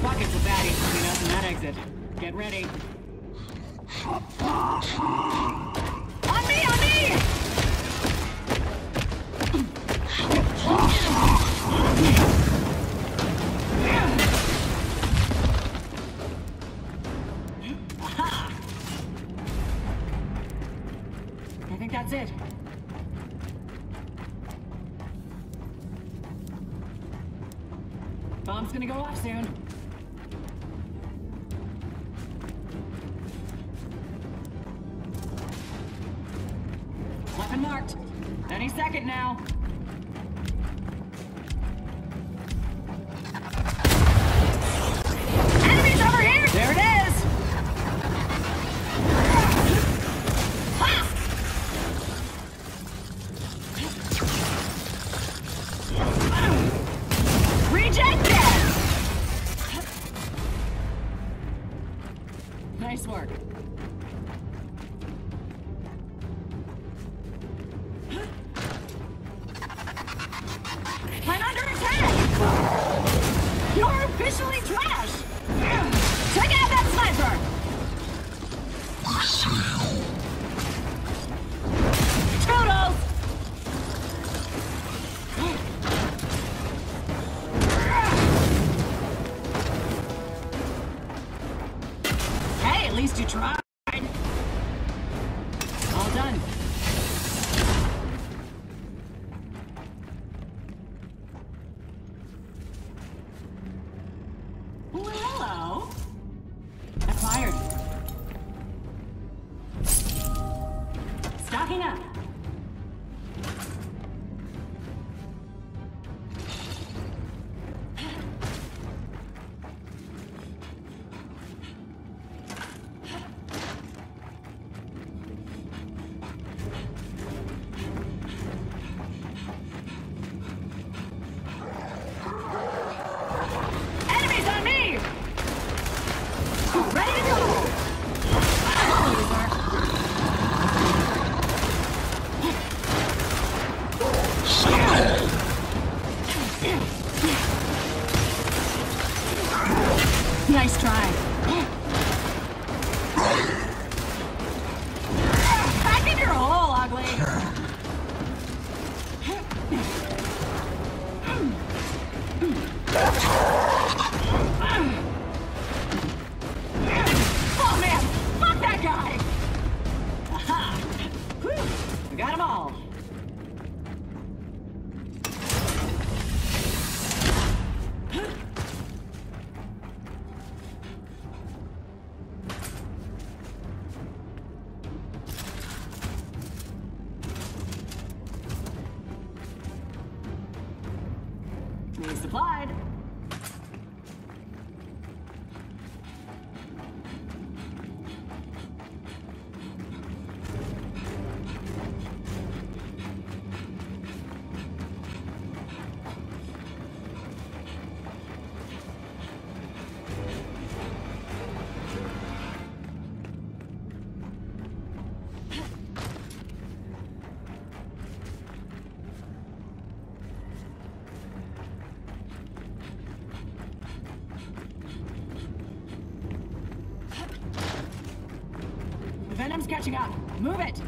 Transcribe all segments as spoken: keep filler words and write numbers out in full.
Buckets of baddies between us and that exit. Get ready. On me, on me! Aha! I think that's it. Bomb's gonna go off soon. Weapon marked. Any second now. Enemies over here! There it is! Ha! Rejected! Nice work. I'm under attack! You're officially trash! Check out that sniper! I see you. Toodles! Hey, at least you tried. All done. Well, hello. I fired. Stocking up. Enemies on me! Ready to go! Nice try. Back in your hole, ugly! Oh man! Fuck that guy! Aha! Whew. We got them all. Need supplied. The Venom's catching up. Move it!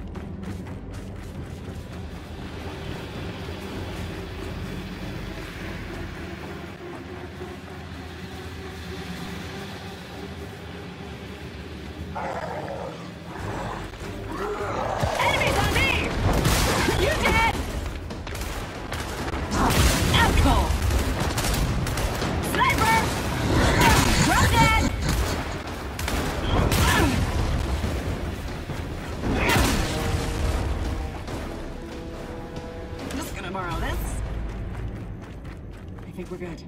Enemies on me! You dead! Out cold! Sniper! Drop dead! Just gonna borrow this. I think we're good.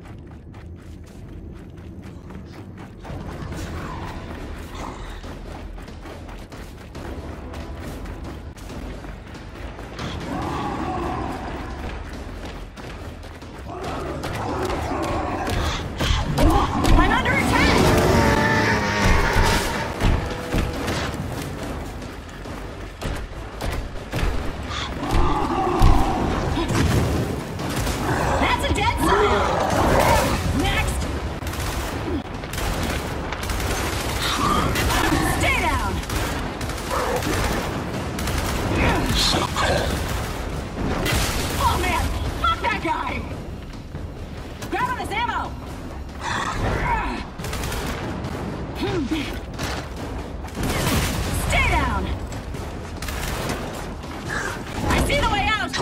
Stay down! I see the way out!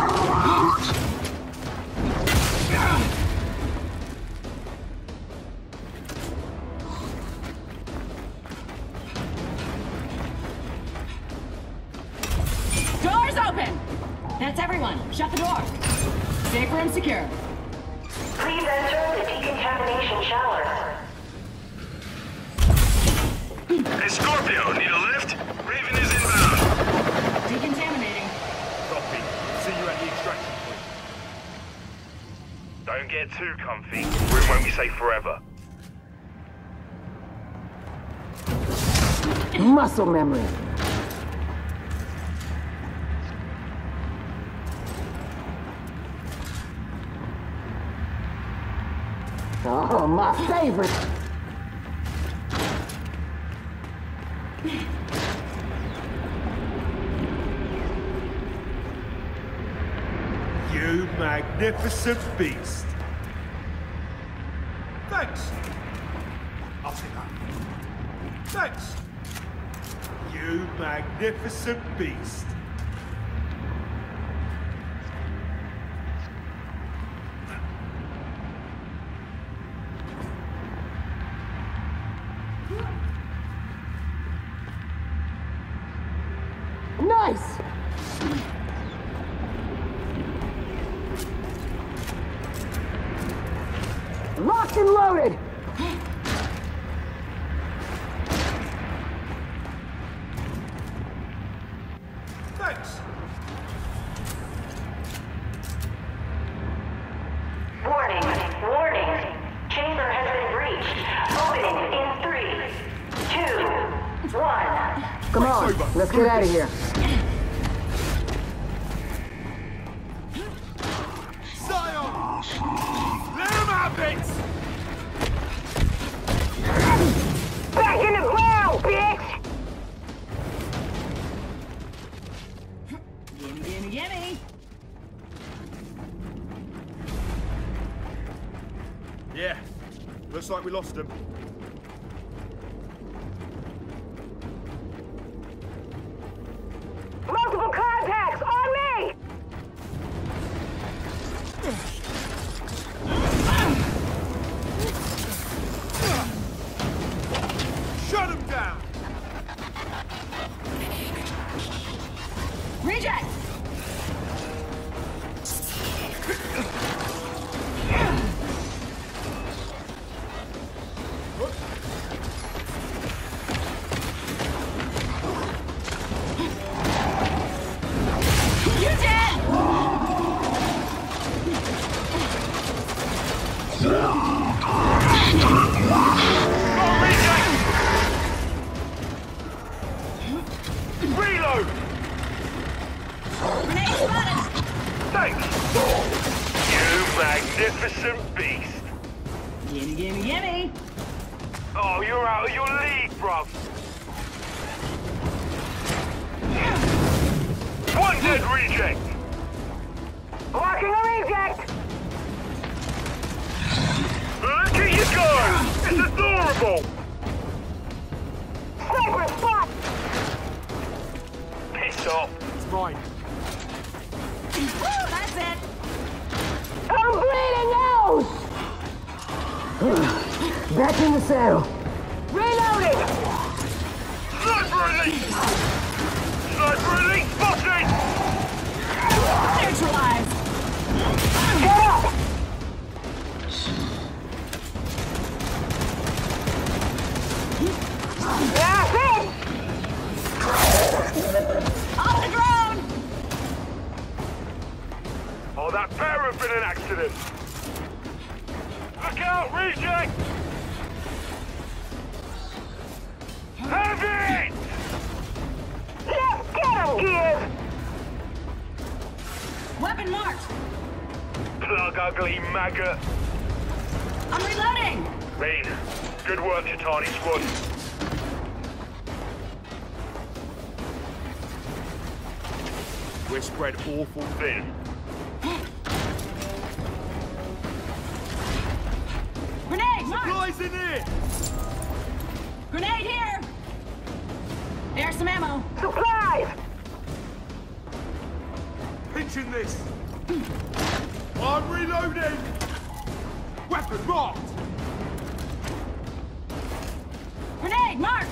Doors open! That's everyone. Shut the door. Safe room secure. Please enter the decontamination shower. Hey, Scorpio, need a lift? Raven is inbound. Decontaminating. Copy. See you at the extraction point. Don't get too comfy. Room won't be safe forever. Muscle memory. Oh, my favorite. You magnificent beast. Thanks. I'll take that. Thanks. You magnificent beast. Nice! Locked and loaded! Thanks. Warning, warning. Chamber has been breached. Opening in three, two, one. Come on, let's get out of here. Zion! Let him have it! Back in the ground, bitch! Gimme, gimme, gimme! Yeah, looks like we lost him. Multiple contacts on me! Shut him down! Reject! You dead! Reload! Grenade spotted! Thanks! You magnificent beast! Gimme, gimme, gimme! Oh, you're out of your league, bruv! One dead reject! Blocking a reject! Look at you go! It's adorable! Sniper spot! Piss off! It's mine. Woo, that's it! I'm bleeding out! Back in the saddle. Reloading! Sniper elite! Sniper elite spotted! Neutralized! Get up! That's it! Off the drone! Oh, that better have been an accident! Look out, reject! Have it! Let's get him, Gears! Weapon marked! Plug ugly maggot! I'm reloading! Rain, good work, Chitani squad. We're spread awful thin. Grenade marked! Supplies in here! Grenade here! There's some ammo. Supplies! Pinching this. I'm reloading. Weapon marked. Grenade marked!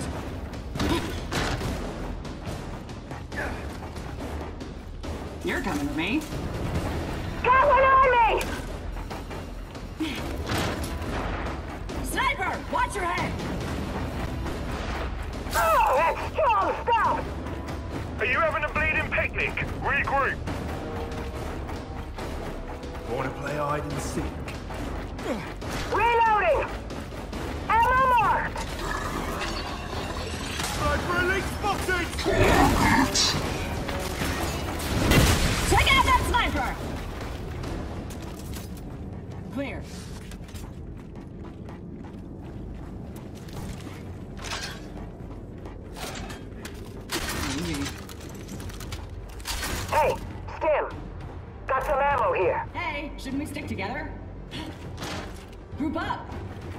You're coming with me. Got one on me! Sniper! Watch your head! Oh, that's strong stuff! Are you having a bleeding picnic? Regroup. Wanna play hide and seek? Reloading! Ammo marked! Sniper elite spotted! Check out that sniper! Clear. Hey, Stim. Got some ammo here. Hey, shouldn't we stick together? Group up!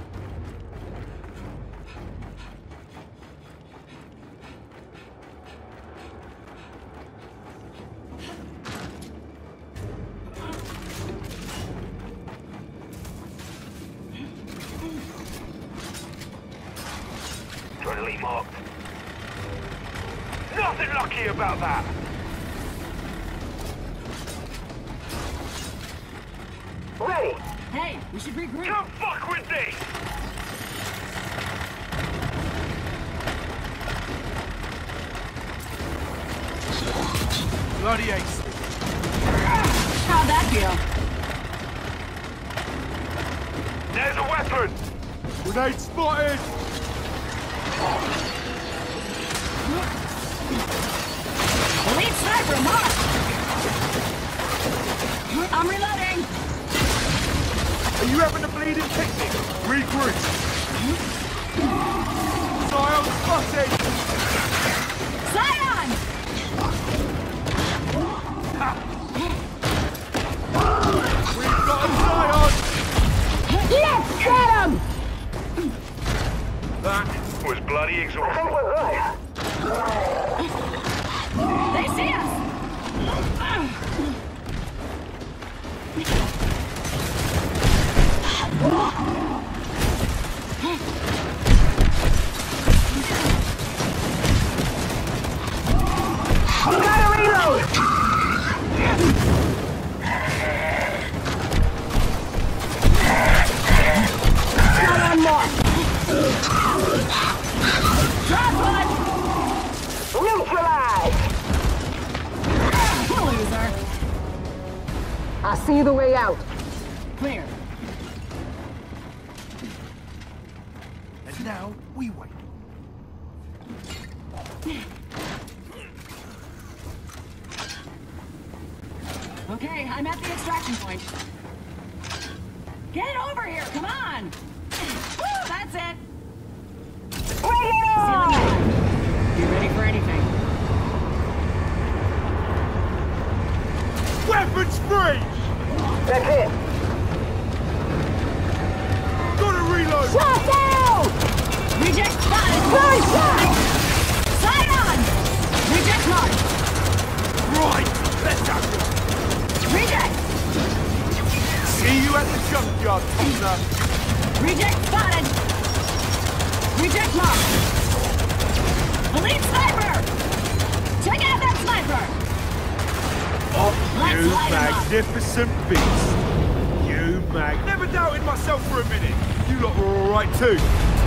Trying to leave marked. Nothing lucky about that. Ready. Hey, we should regroup. Come fuck with this. Bloody ace. How'd that feel? There's a weapon. Grenade spotted. Elite sniper marked! I'm reloading! Are you having a bleeding picnic? Regroup. Scion spotted. Zion! We've got a Scion. Let's get him! That was bloody I exhausting. think we're good. They see us! Gotta reload! Got one more! Drop one! Neutralize! Loser! I see the way out. Clear. And now we wait. Okay, I'm at the extraction point. Get over here, come on! Woo, that's it! Bring it Ceiling on! high. Be ready for anything. Weapons free. That's it. Gotta reload. Shot down! Reject spotted! Good shot! Zion! Reject marked! Right. Let's have it. Reject! See you at the junkyard, partner. Reject spotted! Reject marked! Elite sniper! Check out that sniper! Oh, Let's you light 'em up. magnificent beast. You mag... Never doubted myself for a minute. You lot were all right too.